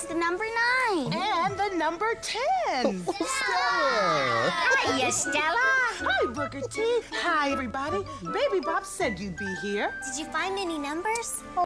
the number 9. And the number 10. Stella! Hiya, Stella. Hi, Booker T. Hi, everybody. Baby Bop said you'd be here. Did you find any numbers?